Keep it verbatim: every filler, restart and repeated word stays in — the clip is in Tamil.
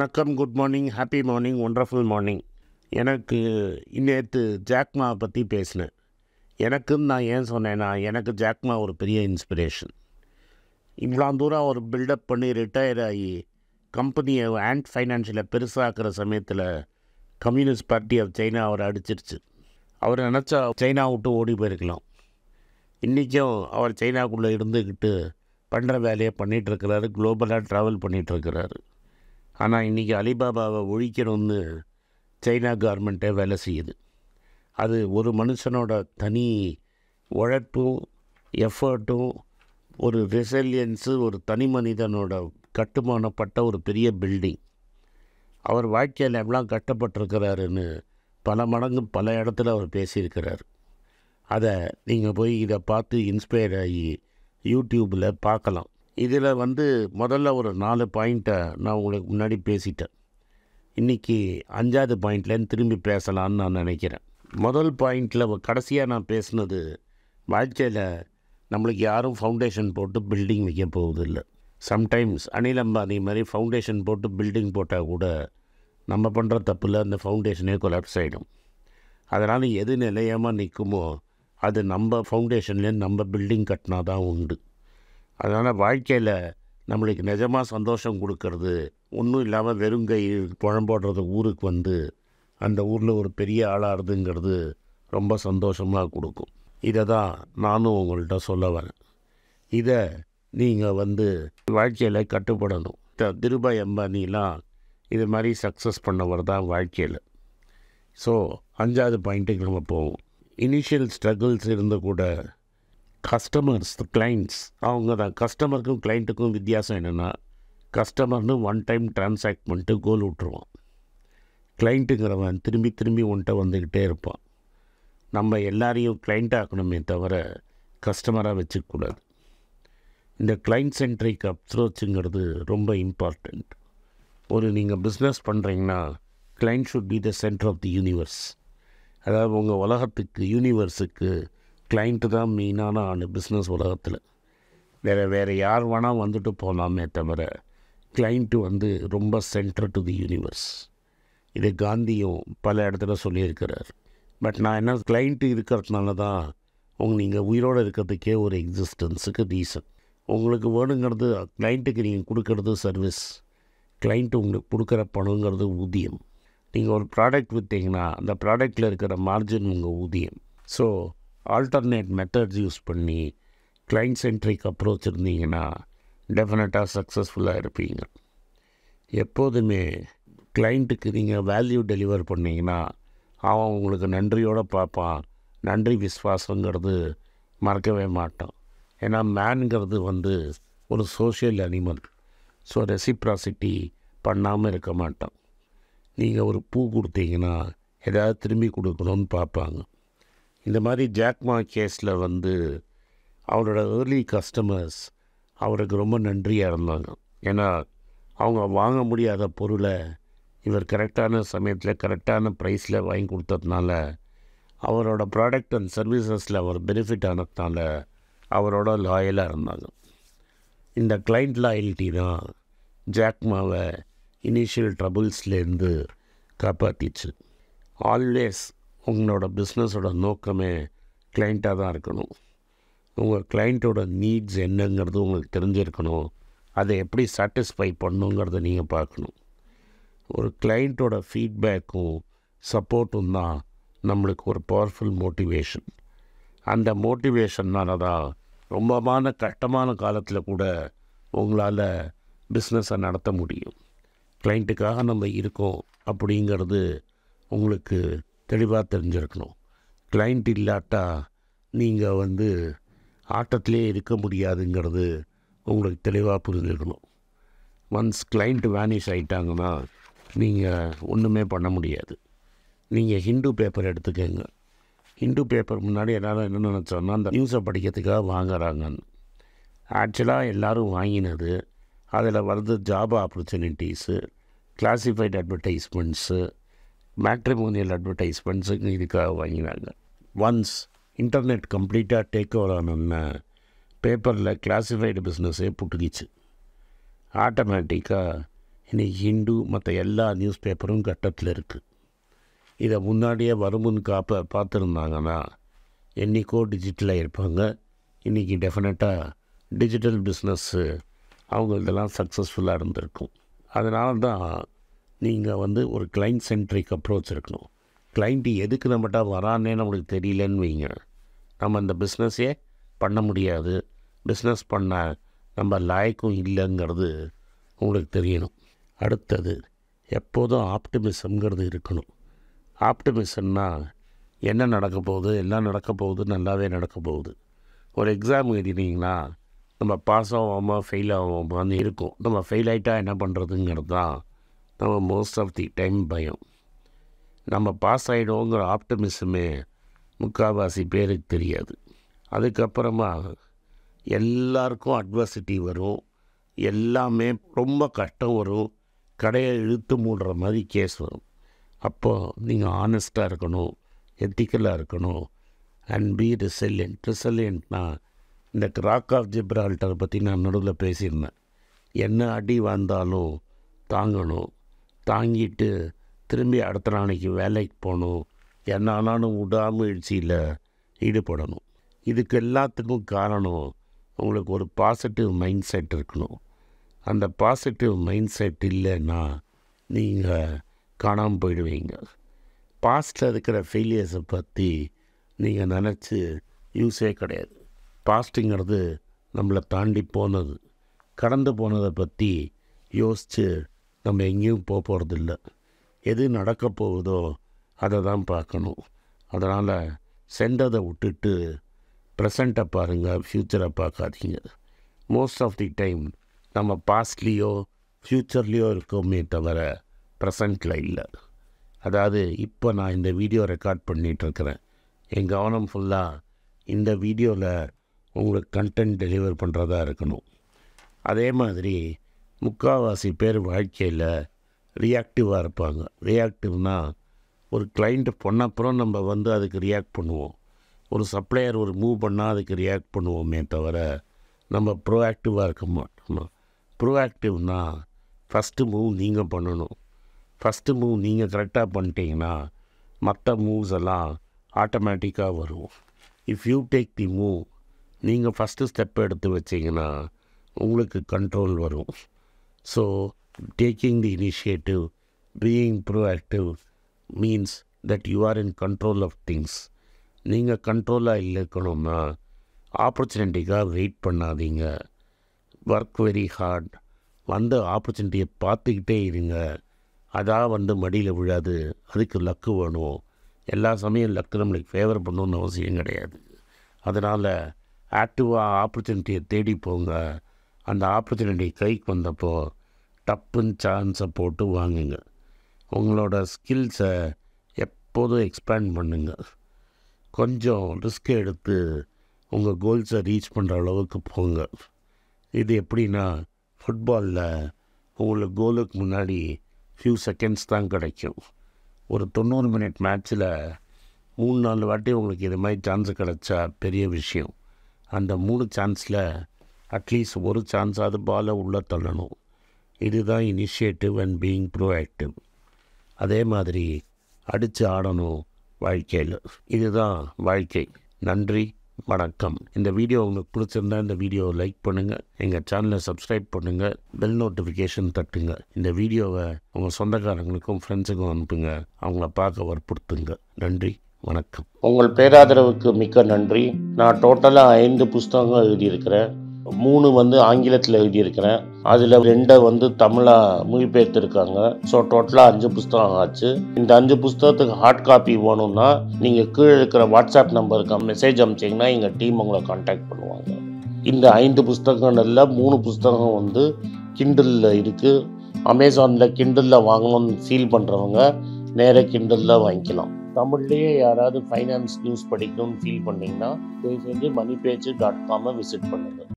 வணக்கம், good morning, happy morning, wonderful morning. எனக்கு நேற்று ஜாக்மாவை பற்றி பேசினேன். எனக்குன்னு நான் ஏன் சொன்னேன்னா, எனக்கு ஜாக்மா ஒரு பெரிய இன்ஸ்பிரேஷன். இவ்வளோ தூரம் ஒரு பில்டப் பண்ணி ரிட்டையர் ஆகி கம்பெனியை ஆண்ட் ஃபைனான்ஷியலை பெருசாக்குற சமயத்தில் கம்யூனிஸ்ட் பார்ட்டி ஆஃப் சைனா அவரை அடிச்சிருச்சு. அவர் நினச்சா சைனா விட்டு ஓடி போயிருக்கலாம். இன்றைக்கும் அவர் சைனாக்குள்ளே இருந்துக்கிட்டு பண்ணுற வேலையை பண்ணிகிட்ருக்கிறாரு, குளோபலாக ட்ராவல் பண்ணிகிட்ருக்கிறாரு. ஆனால் இன்றைக்கி அலிபாபாவை ஒழிக்கணும்னு சைனா கவர்மெண்ட்டே வேலை செய்யுது. அது ஒரு மனுஷனோட தனி உழைப்பும் எஃபர்ட்டும் ஒரு ரெசிலியன்ஸு, ஒரு தனி மனிதனோட கட்டுமானப்பட்ட ஒரு பெரிய பில்டிங். அவர் வாழ்க்கையில் எவ்வளோ கட்டப்பட்டிருக்கிறாருன்னு பல மடங்கு பல இடத்துல அவர் பேசியிருக்கிறார். அதை நீங்கள் போய் இதை பார்த்து இன்ஸ்பயர் ஆகி யூடியூப்பில் பார்க்கலாம். இதில் வந்து முதல்ல ஒரு நாலு பாயிண்ட்டை நான் உங்களுக்கு முன்னாடி பேசிட்டேன். இன்றைக்கி அஞ்சாவது பாயிண்ட்லேருந்து திரும்பி பேசலான்னு நான் நினைக்கிறேன். முதல் பாயிண்டில் கடைசியாக நான் பேசினது, வாழ்க்கையில் நம்மளுக்கு யாரும் ஃபவுண்டேஷன் போட்டு பில்டிங் வைக்க போவதில்லை. சம்டைம்ஸ் அனில் அம்பானி மாதிரி ஃபவுண்டேஷன் போட்டு பில்டிங் போட்டால் கூட நம்ம பண்ணுற தப்பில் அந்த ஃபவுண்டேஷனே கொலாப்ஸ் ஆகிடும். அதனால் எது நிலையமாக நிற்குமோ அது நம்ம ஃபவுண்டேஷன்லேருந்து நம்ம பில்டிங் கட்டினா தான் உண்டு. அதனால் வாழ்க்கையில் நம்மளுக்கு நிஜமாக சந்தோஷம் கொடுக்கறது ஒன்றும் இல்லாமல் வெறுங்கை புழம்போடுறது ஊருக்கு வந்து அந்த ஊரில் ஒரு பெரிய ஆளாகிறதுங்கிறது ரொம்ப சந்தோஷமாக கொடுக்கும். இதை தான் நானும் உங்கள்கிட்ட சொல்ல வரேன். இதை நீங்கள் வந்து வாழ்க்கையில் கட்டுப்படணும். திருபாய் அம்பானிலாம் இது மாதிரி சக்ஸஸ் பண்ணவர் தான் வாழ்க்கையில். ஸோ அஞ்சாவது பாயிண்ட்டுக்கு நம்ம போவோம். இனிஷியல் ஸ்ட்ரகிள்ஸ் இருந்த கூட கஸ்டமர்ஸ், கிளைண்ட்ஸ் அவங்க தான். கஸ்டமருக்கும் கிளைண்ட்டுக்கும் வித்தியாசம் என்னென்னா, கஸ்டமர்னு ஒன் டைம் ட்ரான்சாக்ட் பண்ணிட்டு கோல் விட்டுருவான். கிளைண்ட்டுங்கிறவன் திரும்பி திரும்பி ஒன்ட்ட வந்துக்கிட்டே இருப்பான். நம்ம எல்லாரையும் கிளைண்ட் ஆக்கணுமே தவிர கஸ்டமராக வச்சுக்கூடாது. இந்த கிளைண்ட் சென்ட்ரிக் அப்ரோச்சுங்கிறது ரொம்ப இம்பார்ட்டண்ட். ஒரு நீங்கள் பிஸ்னஸ் பண்ணுறீங்கன்னா client should be the centre of the universe. அதாவது உங்கள் உலகத்துக்கு, யூனிவர்ஸுக்கு கிளைண்ட்டு தான் மெயினான ஆள் பிஸ்னஸ் உலகத்தில். வேறு வேறு யார் வேணால் வந்துட்டு போகலாமே தவிர கிளைண்ட்டு வந்து ரொம்ப சென்டர் டு தி யூனிவர்ஸ். இது காந்தியும் பல இடத்துல சொல்லியிருக்கிறார். பட் நான் என்ன, கிளைண்ட்டு இருக்கிறதுனால தான் உங்க நீங்கள் உயிரோடு இருக்கிறதுக்கே ஒரு எக்ஸிஸ்டன்ஸுக்கு ரீசன். உங்களுக்கு வேணுங்கிறது கிளைண்ட்டுக்கு நீங்கள் கொடுக்கறது சர்வீஸ், கிளைண்ட்டு உங்களுக்கு கொடுக்குற பணங்கிறது ஊதியம். நீங்கள் ஒரு ப்ராடக்ட் விற்றீங்கன்னா அந்த ப்ராடக்டில் இருக்கிற மார்ஜின் உங்கள் ஊதியம். ஸோ ஆல்டர்னேட் மெத்தட்ஸ் யூஸ் பண்ணி கிளைண்ட் சென்ட்ரிக் அப்ரோச் இருந்தீங்கன்னா டெஃபினட்டாக சக்ஸஸ்ஃபுல்லாக இருப்பீங்க. எப்போதுமே கிளைண்ட்டுக்கு நீங்கள் வேல்யூ டெலிவர் பண்ணிங்கன்னா அவன் உங்களுக்கு நன்றியோடு பார்ப்பான். நன்றி விஸ்வாசங்கிறது மறக்கவே மாட்டான். ஏன்னா மேனுங்கிறது வந்து ஒரு சோஷியல் அனிமல். ஸோ ரெசிப்ராசிட்டி பண்ணாமல் இருக்க மாட்டான். நீங்கள் ஒரு பூ கொடுத்தீங்கன்னா ஏதாவது திரும்பி கொடுக்கணும்னு பார்ப்பாங்க. இந்த மாதிரி ஜாக்மா கேஸில் வந்து அவரோட ஏர்லி கஸ்டமர்ஸ் அவருக்கு ரொம்ப நன்றியாக இருந்தாங்க. ஏன்னா அவங்க வாங்க முடியாத பொருளை இவர் கரெக்டான சமயத்தில் கரெக்டான ப்ரைஸில் வாங்கி கொடுத்ததுனால, அவரோட ப்ராடக்ட் அண்ட் சர்வீசஸில் அவர் பெனிஃபிட் ஆனதுனால அவரோட லாயலாக இருந்தாங்க. இந்த கிளைண்ட் லாயல்ட்டி தான் ஜாக்மாவை இனிஷியல் ட்ரபுள்ஸ்லேருந்து காப்பாற்றிச்சு. ஆல்வேஸ் உங்களோட பிஸ்னஸோட நோக்கமே கிளைண்ட்டாக தான் இருக்கணும். உங்கள் கிளைண்ட்டோட நீட்ஸ் என்னங்கிறது உங்களுக்கு தெரிஞ்சிருக்கணும். அதை எப்படி சாட்டிஸ்ஃபை பண்ணுங்கிறத நீங்கள் பார்க்கணும். ஒரு கிளைண்ட்டோட ஃபீட்பேக்கும் சப்போர்ட்டும் தான் நம்மளுக்கு ஒரு பவர்ஃபுல் மோட்டிவேஷன். அந்த மோட்டிவேஷன்னால தான் ரொம்பமான கஷ்டமான காலத்தில் கூட உங்களால் பிஸ்னஸை நடத்த முடியும். கிளைண்ட்டுக்காக நம்ம இருக்கோம் அப்படிங்கிறது உங்களுக்கு தெளிவாக தெரிஞ்சிருக்கணும். கிளைண்ட் இல்லாட்டா நீங்கள் வந்து ஆட்டத்திலே இருக்க முடியாதுங்கிறது உங்களுக்கு தெளிவாக புரிஞ்சுக்கணும். ஒன்ஸ் கிளைண்ட் வேனிஷ் ஆகிட்டாங்கன்னா நீங்கள் ஒன்றுமே பண்ண முடியாது. நீங்கள் ஹிந்து பேப்பர் எடுத்துக்கோங்க. ஹிந்து பேப்பர் முன்னாடி எல்லோரும் என்ன நினச்சோன்னா, அந்த நியூஸை படிக்கிறதுக்காக வாங்குறாங்கன்னு. ஆக்சுவலாக எல்லோரும் வாங்கினது அதில் வருது job opportunities, classified advertisements, matrimonial அட்வர்டைஸ்மெண்ட்ஸுக்கு இதுக்காக வாங்கினாங்க. ஒன்ஸ் இன்டர்நெட் கம்ப்ளீட்டாக டேக் ஓவர் ஆனோன்னா பேப்பரில் கிளாசிஃபைடு பிஸ்னஸே புட்டுக்கிச்சு. ஆட்டோமேட்டிக்காக இன்றைக்கி ஹிந்து மற்ற எல்லா நியூஸ் பேப்பரும் கட்டத்தில் இருக்குது. இதை முன்னாடியே வருமுன் காப்ப பார்த்துருந்தாங்கன்னா என்றைக்கோ டிஜிட்டலாக இருப்பாங்க. இன்றைக்கி டெஃபினட்டாக டிஜிட்டல் பிஸ்னஸ்ஸு அவங்க இதெல்லாம் சக்ஸஸ்ஃபுல்லாக இருந்திருக்கும். அதனால தான் நீங்கள் வந்து ஒரு கிளைண்ட் சென்ட்ரிக் அப்ரோச் இருக்கணும். கிளைண்ட்டு எதுக்கு நம்மகிட்ட வரானே நம்மளுக்கு தெரியலன்னு வைங்க, நம்ம அந்த பிஸ்னஸே பண்ண முடியாது. பிஸ்னஸ் பண்ண நம்ம லாய்க்கும் இல்லைங்கிறது உங்களுக்கு தெரியணும். அடுத்தது எப்போதும் ஆப்டிமிசம்ங்கிறது இருக்கணும். ஆப்டிமிசம்னா என்ன நடக்க போகுது, எல்லாம் நடக்க போகுது, நல்லாவே நடக்க போகுது. ஒரு எக்ஸாம் எழுதினீங்கன்னா நம்ம பாஸ் ஆகாமா ஃபெயில் ஆகாமான்னு இருக்கும். நம்ம ஃபெயில் ஆகிட்டா என்ன பண்ணுறதுங்கிறது தான் நம்ம மோஸ்ட் ஆஃப் தி டைம் பயம். நம்ம பாஸ் ஆகிடுவோங்கிற ஆப்டிமிசமே முக்கால்வாசி பேருக்கு தெரியாது. அதுக்கப்புறமா எல்லாருக்கும் அட்வர்சிட்டி வரும், எல்லாமே ரொம்ப கஷ்டம் வரும், கடையை இழுத்து மூடுற மாதிரி கேஸ் வரும். அப்போது நீங்கள் ஆனஸ்ட்டாக இருக்கணும், எத்திக்கலாக இருக்கணும், அண்ட் பி ரிசல்யன்ட். ரிசல்யன்ட்னா இந்த ராக் ஆஃப் ஜிப்ரால்டர் பற்றி நான் நடுவில் பேசியிருந்தேன். என்ன அடி வந்தாலும் தாங்கணும், தாங்கிட்டு திரும்பி அடுத்த நாளைக்கு வேலைக்கு போகணும், என்ன ஆனாலும் விடாமுயற்சியில் ஈடுபடணும். இதுக்கு எல்லாத்துக்கும் காரணம் உங்களுக்கு ஒரு பாசிட்டிவ் மைண்ட் செட் இருக்கணும். அந்த பாசிட்டிவ் மைண்ட் செட் இல்லைன்னா நீங்கள் காணாமல் போயிடுவீங்க. பாஸ்ட்டில் இருக்கிற ஃபெயிலியர்ஸை பற்றி நீங்கள் நினச்சி யூஸே கிடையாது. பாஸ்ட்டுங்கிறது நம்மளை தாண்டி போனது. கடந்து போனதை பற்றி யோசித்து நம்ம எங்கேயும் போக போகிறதில்ல. எது நடக்க போகுதோ அதை தான் பார்க்கணும். அதனால் சென்றதை விட்டுட்டு ப்ரெசண்ட்டை பாருங்கள், ஃப்யூச்சரை பார்க்காதீங்க. மோஸ்ட் ஆஃப் தி டைம் நம்ம பாஸ்ட்லேயோ ஃப்யூச்சர்லேயோ இருக்கோமே தவிர ப்ரெசண்ட்டில் இல்லை. அதாவது இப்போ நான் இந்த வீடியோ ரெக்கார்ட் பண்ணிகிட்ருக்கிறேன், என் கவனம் ஃபுல்லாக இந்த வீடியோவில் உங்களுக்கு கண்டென்ட் டெலிவர் பண்ணுறதா இருக்கணும். அதே மாதிரி முக்கால்வாசி பேர் வாழ்க்கையில் ரியாக்டிவாக இருப்பாங்க. ரியாக்டிவ்னால் ஒரு கிளைண்ட்டு பண்ணப்புறம் நம்ம வந்து அதுக்கு ரியாக்ட் பண்ணுவோம். ஒரு சப்ளையர் ஒரு மூவ் பண்ணால் அதுக்கு ரியாக்ட் பண்ணுவோமே தவிர நம்ம ப்ரோஆக்டிவாக இருக்க மாட்டோம். ப்ரோஆக்டிவ்னால் ஃபஸ்ட்டு மூவ் நீங்கள் பண்ணணும். ஃபஸ்ட்டு மூவ் நீங்கள் கரெக்டாக பண்ணிட்டீங்கன்னா மற்ற மூவ்ஸ் எல்லாம் ஆட்டோமேட்டிக்காக வரும். If you take the move, நீங்கள் ஃபஸ்ட்டு ஸ்டெப் எடுத்து வச்சிங்கன்னா உங்களுக்கு கண்ட்ரோல் வரும். So taking the initiative, being proactive means that you are in control of things. நீங்கள் கண்ட்ரோலாக இருக்கணும்னா ஆப்பர்ச்சுனிட்டிக்காக வெயிட் பண்ணாதீங்க. Work very hard. வந்த ஆப்பர்ச்சுனிட்டியை பார்த்துக்கிட்டே இருங்க. அதான் வந்து மடியில் விழாது, அதுக்கு லக்கு வேணும். எல்லா சமயம் லக்கு நம்மளுக்கு ஃபேவர் பண்ணணுன்னு அவசியம் கிடையாது. அதனால் ஆக்டிவாக ஆப்பர்ச்சுனிட்டியை தேடி போங்க. அந்த ஆப்பர்ச்சுனிட்டி கைக்கு வந்தப்போ டப்புன்னு சான்ஸை போட்டு வாங்குங்க. உங்களோட ஸ்கில்ஸை எப்போதும் எக்ஸ்பேண்ட் பண்ணுங்கள். கொஞ்சம் ரிஸ்க் எடுத்து உங்கள் கோல்ஸை ரீச் பண்ணுற அளவுக்கு போங்க. இது எப்படின்னா, ஃபுட்பாலில் உங்களுக்கு கோலுக்கு முன்னாடி ஃபியூ செகண்ட்ஸ் தான் கிடைக்கும். ஒரு தொண்ணூறு மினிட் மேட்ச்சில் மூணு நாலு வாட்டி உங்களுக்கு இது மாதிரி சான்ஸு கிடச்சா பெரிய விஷயம். அந்த மூணு சான்ஸில் அட்லீஸ்ட் ஒரு சான்ஸாவது பாலை உள்ளே தள்ளணும். இதுதான் இனிஷியேட்டிவ் அண்ட் பீயிங் ப்ரோஆக்டிவ். அதே மாதிரி அடித்து ஆடணும் வாழ்க்கையில். இதுதான் வாழ்க்கை. நன்றி, வணக்கம். இந்த வீடியோ உங்களுக்கு பிடிச்சிருந்தா இந்த வீடியோவை லைக் பண்ணுங்கள், எங்கள் சேனலை சப்ஸ்கிரைப் பண்ணுங்கள், பெல் நோட்டிஃபிகேஷன் தட்டுங்க. இந்த வீடியோவை உங்கள் சொந்தக்காரங்களுக்கும் ஃப்ரெண்ட்ஸுக்கும் அனுப்புங்க, அவங்கள பார்க்க வற்புறுத்துங்க. நன்றி, வணக்கம். உங்கள் பேராதரவுக்கு மிக்க நன்றி. நான் டோட்டலாக ஐந்து புஸ்தகங்கள் எழுதியிருக்கிறேன். மூணு வந்து ஆங்கிலத்தில் எழுதியிருக்கிறேன். அதில் ரெண்டை வந்து தமிழாக மொழிபெயர்த்துருக்காங்க. ஸோ டோட்டலாக அஞ்சு புஸ்தகம் ஆச்சு. இந்த அஞ்சு புஸ்தகத்துக்கு ஹார்ட் காப்பி வேணும்னா நீங்கள் கீழே இருக்கிற வாட்ஸ்அப் நம்பருக்கு மெசேஜ் அனுப்பிச்சிங்கன்னா எங்கள் டீம் உங்களை கான்டாக்ட் பண்ணுவாங்க. இந்த ஐந்து புஸ்தகங்களில் மூணு புஸ்தகம் வந்து கிண்டலில் இருக்குது. அமேசானில் கிண்டலில் வாங்கணும்னு ஃபீல் பண்ணுறவங்க நேராக கிண்டலில் வாங்கிக்கலாம். தமிழ்லேயே யாராவது ஃபைனான்ஸ் நியூஸ் படிக்கணும்னு ஃபீல் பண்ணிங்கன்னா தயவு செஞ்சு மணி பேஜ் டாட் காமை விசிட் பண்ணுங்கள்.